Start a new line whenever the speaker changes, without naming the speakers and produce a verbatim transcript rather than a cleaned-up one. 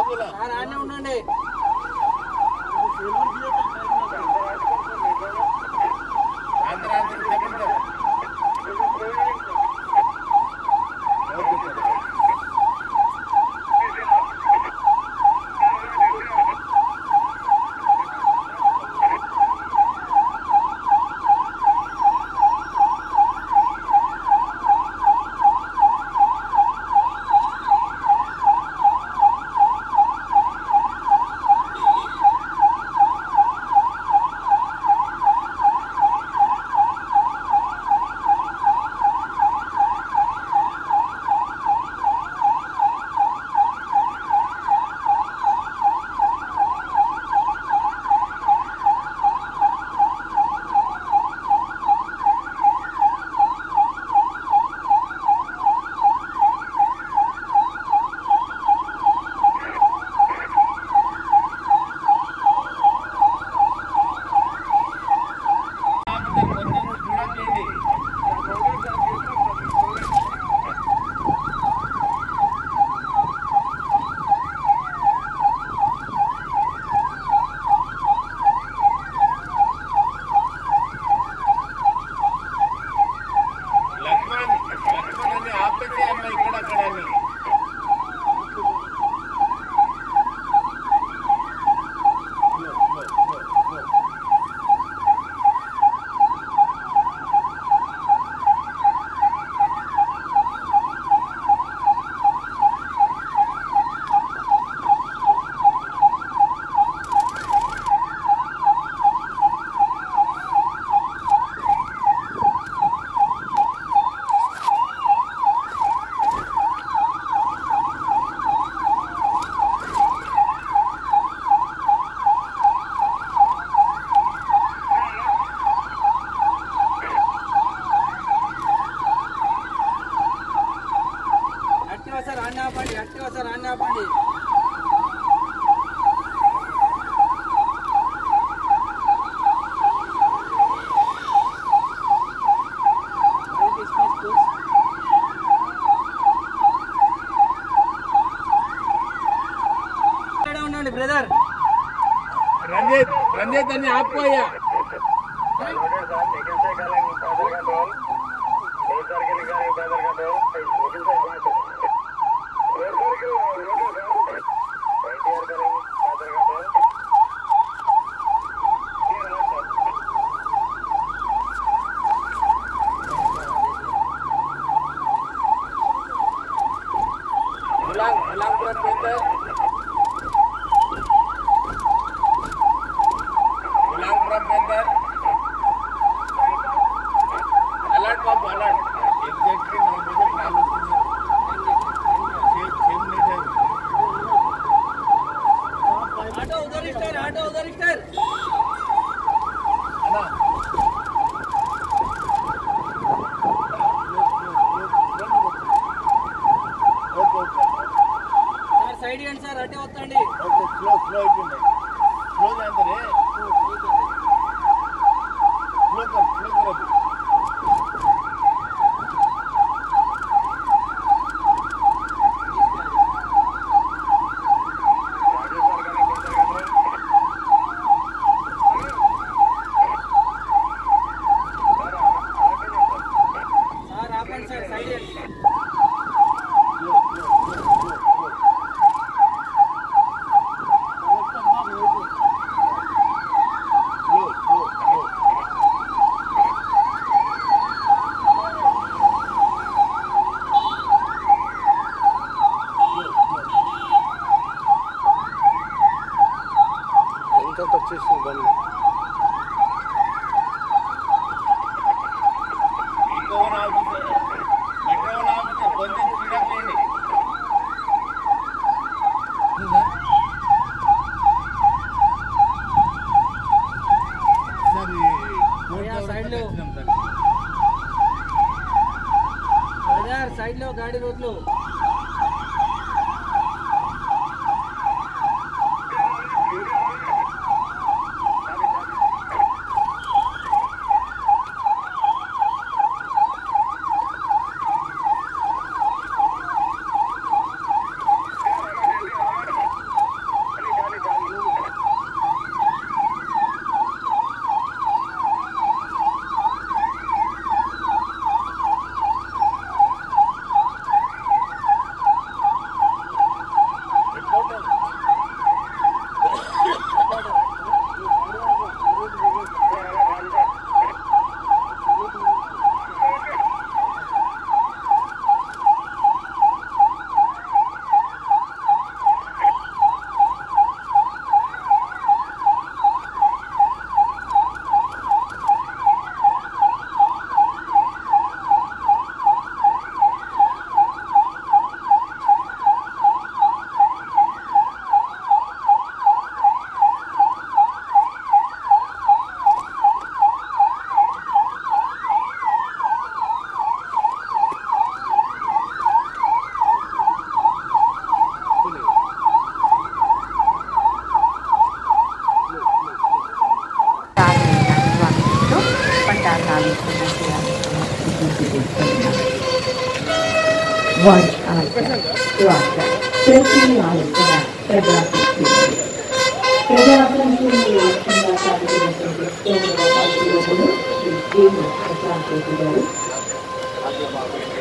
ఆనే ఉండండి. ब्रदर
रंजीत रंजीत अन्नी आपको या उलांग उलांग पेंटर अलर्ट बाबू अलर्ट एग्जैक्टली नौ बजे प्लान
ऑटो उधर स्टार ऑटो उधर स्टार
है ना ओके ओके
सर సైడ్ ఇవ్వండి సార్ అటే వస్తండి
ఓకే స్లో స్లో అయిపోయింది స్లో చేయండి స్లో కర్ స్లో కర్
సార్ ఆపండి సార్ సైడ్ ఇవ్వండి
వచ్చేసింది బండి మెట్రోన్ ఆఫీసర్ మెట్రోన్ ఆఫీసర్ కొంచెం స్పీడప్ చేయండి
సార్ సైడ్ లో బ్రదర్ సైడ్ లో గాడి రోడ్లు
వారి ఆశ శ్వాస ప్రతి ఆలోచన ప్రజాశక్తి ప్రజాప్రతినిధులు లక్ష్యంగా సాగుతున్నటువంటి కేంద్ర పార్టీ శ్రీ జీవన్ ప్రశాంత్ రెడ్డి గారు